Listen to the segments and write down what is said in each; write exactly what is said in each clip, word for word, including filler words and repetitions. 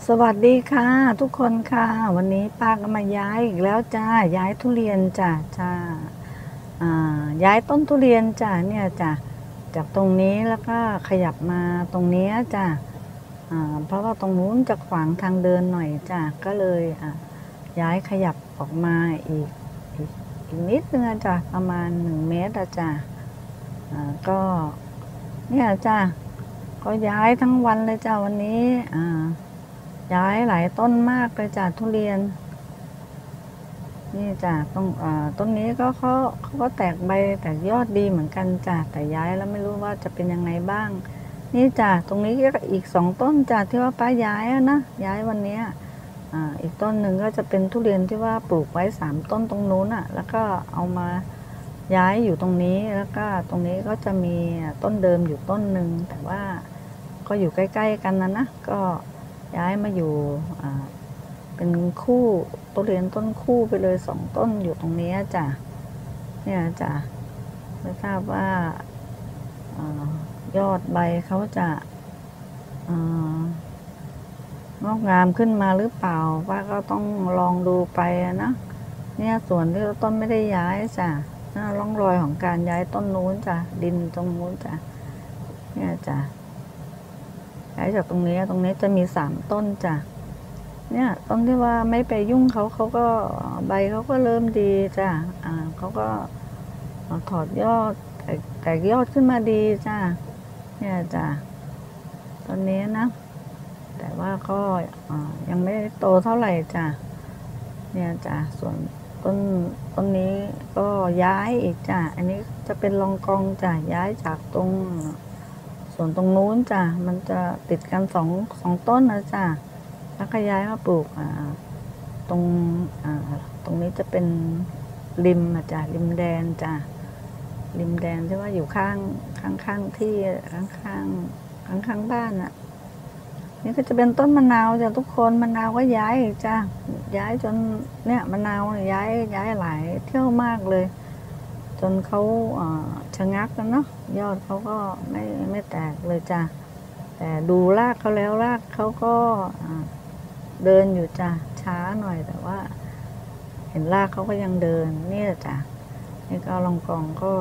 สวัสดีค่ะทุกคนค่ะวันนี้ป้าก็มาย้ายอีกแล้วจ้าย้ายทุเรียนจ้าจ้าอ่าย้ายต้นทุเรียนจ้าเนี่ยจ้าจากตรงนี้แล้วก็ขยับมาตรงนี้จ้าอ่าเพราะว่าตรงนู้นจะขวางทางเดินหน่อยจ้าก็เลยอ่าย้ายขยับออกมาอีกอีกอีกนิดนึงจ้าประมาณหนึ่งเมตรจ้าอ่าก็เนี่ยจ้าก็ย้ายทั้งวันเลยจ้าวันนี้อ่า ย้ายหลายต้นมากเลยจากทุเรียนนี่จากตรงต้นนี้ก็เขาเขาก็แตกใบแตกยอดดีเหมือนกันจ้ะแต่ย้ายแล้วไม่รู้ว่าจะเป็นยังไงบ้างนี่จ้ะตรงนี้ก็อีกสองต้นจ้ะที่ว่าป้าย้ายนะย้ายวันนี้อ่าอีกต้นหนึ่งก็จะเป็นทุเรียนที่ว่าปลูกไว้สามต้นตรงนู้นอ่ะแล้วก็เอามาย้ายอยู่ตรงนี้แล้วก็ตรงนี้ก็จะมีต้นเดิมอยู่ต้นหนึ่งแต่ว่าก็อยู่ใกล้ๆกันนะนะก็ย้ายมาอยู่เป็นคู่ต้นเรียนต้นคู่ไปเลยสองต้นอยู่ตรงนี้จ้ะเนี่ยจ้ะไม่ทราบว่ายอดใบเขาจะงอกงามขึ้นมาหรือเปล่าป้าก็ต้องลองดูไปนะเนี่ยส่วนที่ต้นไม่ได้ย้ายจ้ะร่องรอยของการย้ายต้นนู้นจ้ะดินตรงนู้นจ้ะเนี่ยจ้ะย้ายจากตรงนี้ตรงนี้จะมีสามต้นจ้ะเนี่ยต้นที่ว่าไม่ไปยุ่งเขาเขาก็ใบเขาก็เริ่มดีจ้ะอ่าเขาก็ถอดยอดแตกยอดขึ้นมาดีจ้ะเนี่ยจ้ะต้นนี้นะแต่ว่าก็ยังไม่โตเท่าไหร่จ้ะเนี่ยจ้ะส่วนต้นต้นนี้ก็ย้ายอีกจ้ะอันนี้จะเป็นรองกองจ้ะย้ายจากตรงส่วนตรงนู้นจ้ะมันจะติดกันสองสองต้นนะจ้ะแล้วก็ย้ายมาปลูกตรงตรงนี้จะเป็นริมจ้ะริมแดนจ้ะริมแดนที่ว่าอยู่ข้างข้างข้างที่ข้างข้างข้างข้างบ้านอ่ะนี่ก็จะเป็นต้นมะนาวจ้ะทุกคนมะนาวก็ย้ายจ้ะย้ายจนเนี่ยมะนาวย้ายย้ายหลายเที่ยวมากเลยจนเขาชะงักกันเนาะยอดเขาก็ไม่ไม่แตกเลยจ้ะแต่ดูรากเขาแล้วรากเขาก็เดินอยู่จ้ะช้าหน่อยแต่ว่าเห็นรากเขาก็ยังเดินนี่จ้ะนี่ก็ลองกองก็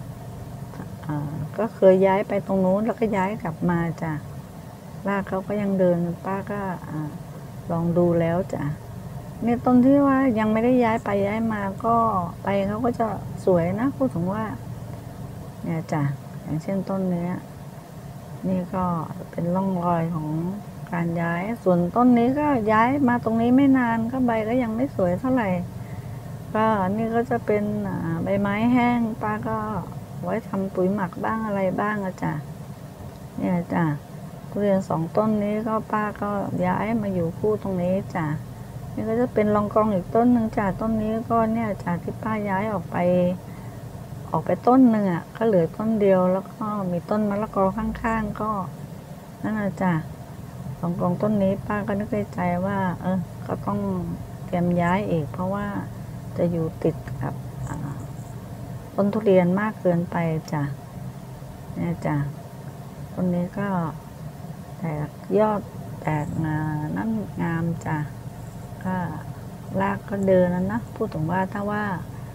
ก็เคยย้ายไปตรงนู้นแล้วก็ย้ายกลับมาจ้ะรากเขาก็ยังเดินป้าก็ลองดูแล้วจ้ะนี่ต้นที่ว่ายังไม่ได้ย้ายไปย้ายมาก็ไปเขาก็จะสวยนะพูดถึงว่าเนี่ยจ้ะอย่างเช่นต้นนี้นี่ก็เป็นร่องรอยของการย้ายส่วนต้นนี้ก็ย้ายมาตรงนี้ไม่นานก็ใบก็ยังไม่สวยเท่าไหร่ก็นี่ก็จะเป็นใบไม้แห้งป้าก็ไว้ทำปุ๋ยหมักบ้างอะไรบ้างอะจ้ะเนี่ยจ้ะทุเรียนสองต้นนี้ก็ป้าก็ย้ายมาอยู่คู่ตรงนี้จ้ะนี่ก็จะเป็นรองกองอีกต้นหนึ่งจ้ะต้นนี้ก็เนี่ยจ้ะที่ป้าย้ายออกไปออกไปต้นหนึ่งอ่ะก็เหลือต้นเดียวแล้วก็มีต้นมะละกอข้างๆก็นั่นแหละจ้ะรองกองต้นนี้ป้าก็นึกในใจว่าเออก็ต้องเตรียมย้ายอีกเพราะว่าจะอยู่ติดกับต้นทุเรียนมากเกินไปจ้ะเนี่ยจ้ะต้นนี้ก็แตกยอดแตกงานั่นงามจ้ะก็รากก็เดินนะนะพูดถึงว่าถ้าว่า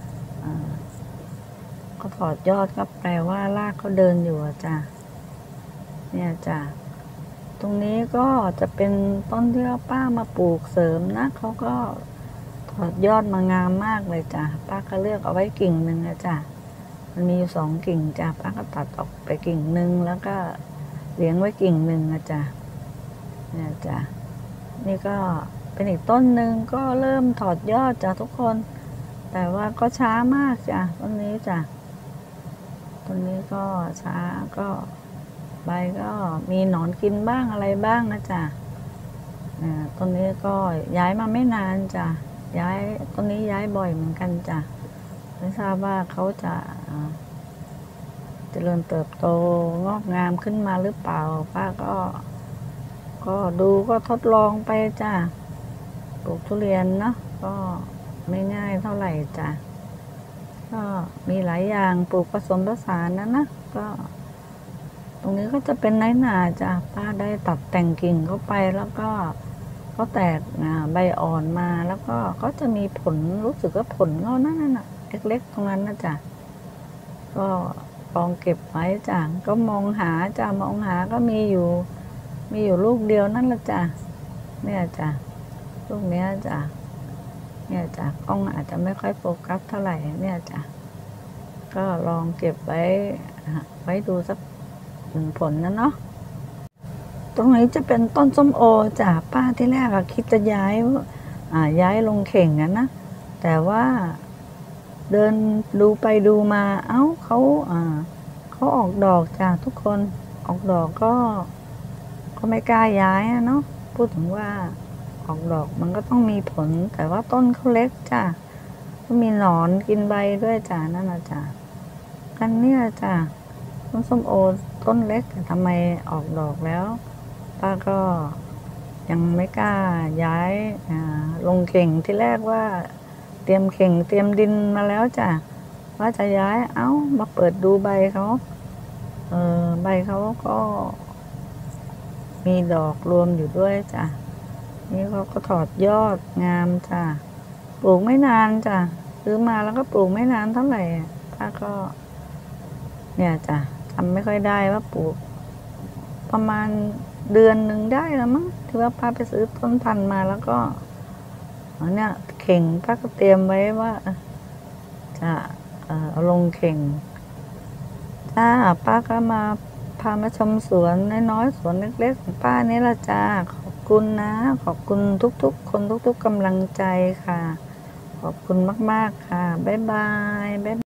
ก็ถอดยอดก็แปลว่ารากเขาเดินอยู่จ้ะเนี่ยจ้ะตรงนี้ก็จะเป็นต้นที่ป้ามาปลูกเสริมนะเขาก็ถอดยอดมางามมากเลยจ้ะป้าก็เลือกเอาไว้กิ่งหนึ่งนะจ้ะมันมีอยู่สองกิ่งจ้ะป้าก็ตัดออกไปกิ่งหนึ่งแล้วก็เลี้ยงไว้กิ่งหนึ่งนะจ้ะเนี่ยจ้ะนี่ก็เป็นอีกต้นหนึ่งก็เริ่มถอดยอดจ้ะทุกคนแต่ว่าก็ช้ามากจ้ะต้นนี้จ้ะต้นนี้ก็ช้าก็ใบก็มีหนอนกินบ้างอะไรบ้างนะจ๊ะต้นนี้ก็ย้ายมาไม่นานจ้ะย้ายต้นนี้ย้ายบ่อยเหมือนกันจ้ะไม่ทราบว่าเขาจะเจริญเติบโตงอกงามขึ้นมาหรือเปล่าป้าก็ก็ดูก็ทดลองไปจ้ะปลูกทุเรียนเนาะก็ไม่ง่ายเท่าไหร่จ้ะก็มีหลายอย่างปลูกผสมผสานนะนะก็ตรงนี้ก็จะเป็นไนท์หนาจ้ะป้าได้ตัดแต่งกิ่งเข้าไปแล้วก็เขาแตกใบอ่อนมาแล้วก็เขาจะมีผลรู้สึกว่าผลเขานั่นน่ะเล็กๆตรงนั้นนะจ๊ะก็ลองเก็บไว้จ้ะก็มองหาจ้ะมองหาก็มีอยู่มีอยู่ลูกเดียวนั่นละจ้ะเนี่ยจ้ะลูกเนี้ยจ้ะเนี่ยจ้ะกล้องอาจจะไม่ค่อยโฟกัสเท่าไหร่เนี่ยจ้ะก็ลองเก็บไว้ไว้ดูสักหนึ่งผลนะเนาะตรงนี้จะเป็นต้นส้มโอจ้ะป้าที่แรกอะคิดจะย้ายอ่าย้ายลงเข่งนะนะแต่ว่าเดินดูไปดูมาเอ้าเขาอ่าเขาออกดอกจ้ะทุกคนออกดอกก็ก็ไม่กล้าย้ายอะเนาะพูดถึงว่าออกดอกมันก็ต้องมีผลแต่ว่าต้นเขาเล็กจ้ะก็มีหนอนกินใบด้วยจ้ะนั่นนะจ้ะกันเนี่ยจ้ะต้นส้มโอต้นเล็กทำไมออกดอกแล้วป้าก็ยังไม่กล้าย้ายลงเข่งที่แรกว่าเตรียมเข่งเตรียมดินมาแล้วจ้ะว่าจะย้ายเอ้ามาเปิดดูใบเขาเออใบเขาก็มีดอกรวมอยู่ด้วยจ้ะนี่เขาก็ถอดยอดงามจ้ะปลูกไม่นานจ้ะซื้อมาแล้วก็ปลูกไม่นานเท่าไหร่ป้าก็เนี่ยจ้ะจำไม่ค่อยได้ว่าปลูกประมาณเดือนหนึ่งได้แล้วมั้งที่ว่าป้าไปซื้อต้นพันธุ์มาแล้วก็เนี่ยเข่งป้าก็เตรียมไว้ว่าจะเอาลงเข่งจ้าป้าก็มาพามาชมสวนน้อยๆสวนเล็กๆของป้านี่ละจ้าขอบคุณนะขอบคุณทุกๆคนทุกๆกำลังใจค่ะขอบคุณมากๆค่ะบ๊ายบายบ๊าย